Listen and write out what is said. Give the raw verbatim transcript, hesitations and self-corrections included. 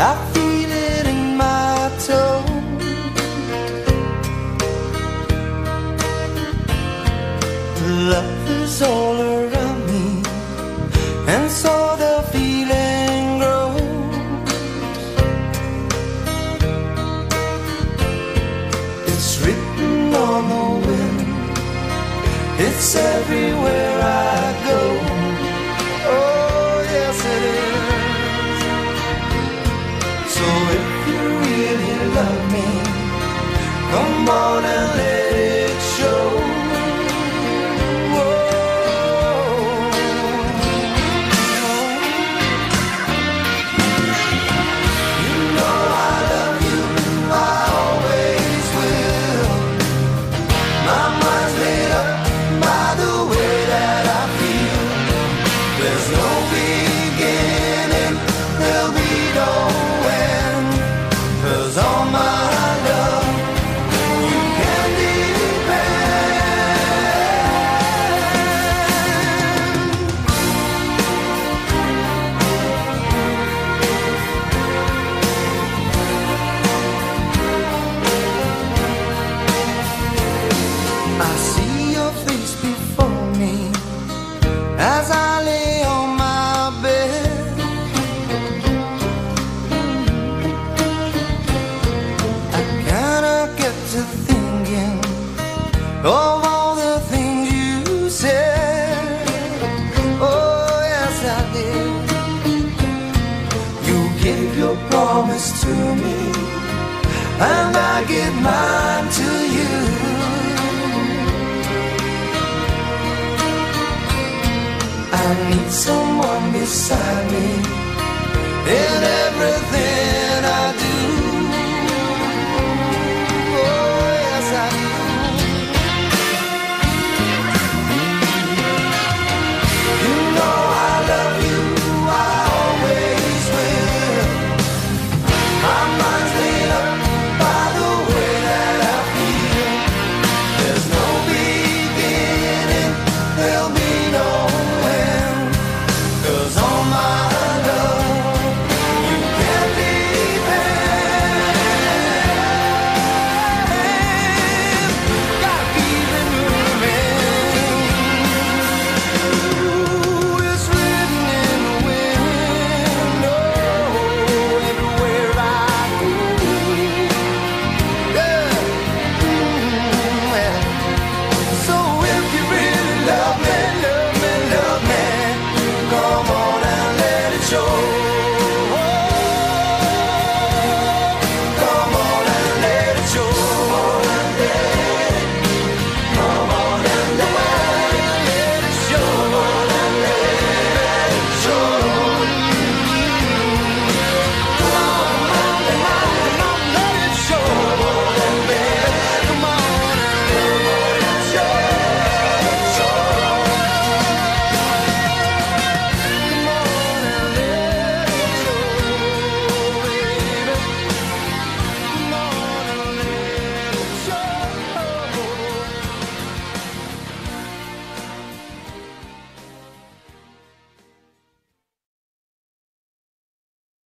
I feel it in my toe. Love is all around me, and so the feeling grows. It's written on the wind, it's everywhere I go. Oh yes it is. So if you really love me, come on and let it show. I see your face before me as I lay on my bed. I kinda get to thinking of all the things you said. Oh yes I did. You gave your promise to me, and I give mine to you. I need someone beside me in everything.